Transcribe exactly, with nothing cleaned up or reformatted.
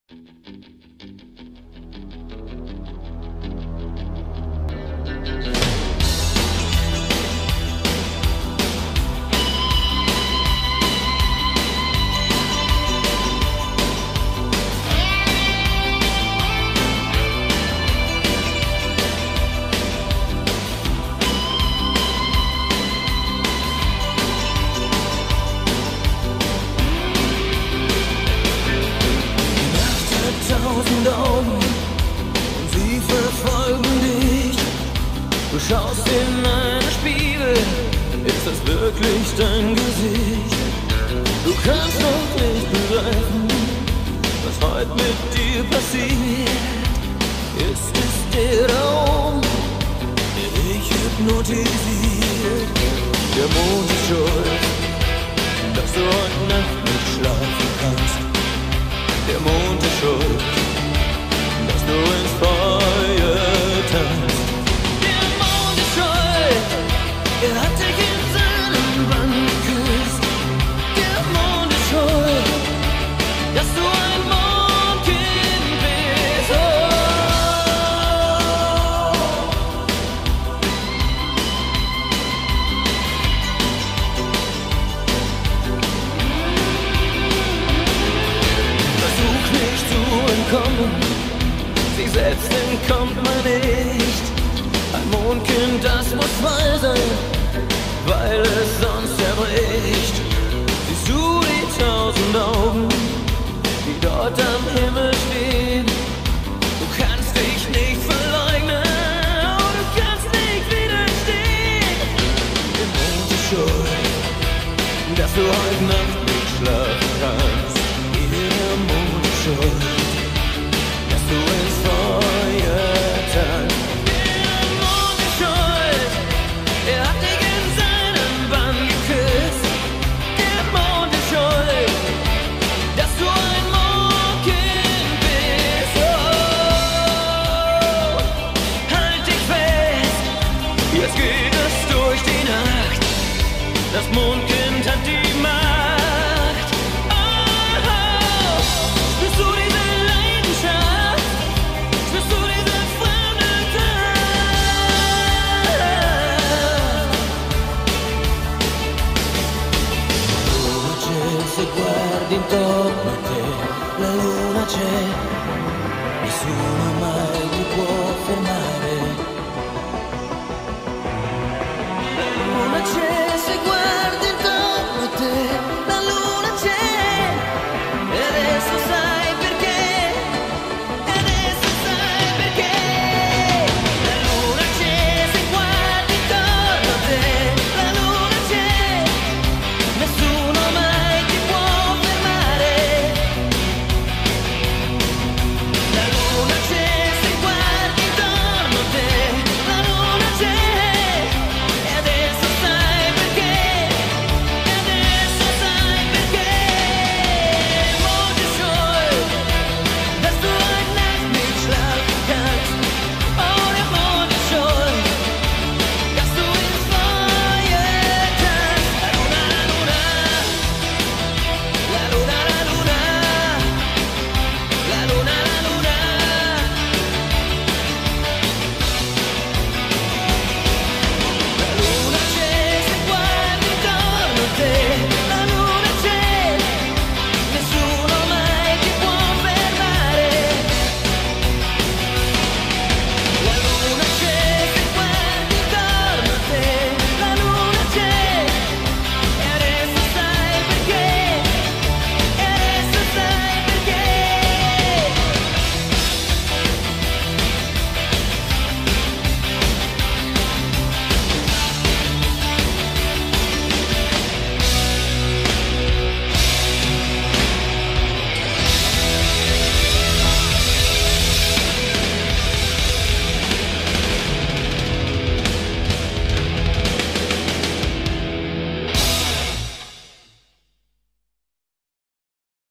Tausend Augen und sie verfolgen dich. Du schaust in einen Spiegel, ist das wirklich dein Gesicht? Du kannst noch nicht begreifen, was heute mit dir passiert. Ist es der Traum, der dich hypnotisiert? Der Mond ist schuld, dass du heute Nacht nicht schlafen kannst. Der Mond ist schuld, dass du ins Feuer tanzt. Der Mond ist schuld, er hat dich in seinem Bann geküsst. Der Mond ist schuld, dass du ein Mondkind bist. Oh. Versuch nicht zu entkommen, sie selbst entkommt man nicht. Ein Mondkind, das muss frei sein, weil es sonst zerbricht. Siehst du die tausend Augen, die dort am Himmel stehen? Du kannst dich nicht verleugnen, oh, du kannst nicht widerstehen. Der Mond ist schuld, dass du heute Nacht nicht schlafen kannst. Der Mond ist schuld, dass du ins Feuer tanzt. Der Mond ist schuld, er hat dich in seinem Bann geküsst. Der Mond ist schuld, dass du ein Mondkind bist. Oh, halt dich fest, jetzt geht es durch die Nacht. Das Mondkind hat die Macht. Oh, spürst du diese Leidenschaft? Spürst du diese fremde Kraft? Luna c'è, se guardi intorno a te, la luna c'è, nessuno mai ti può fermare.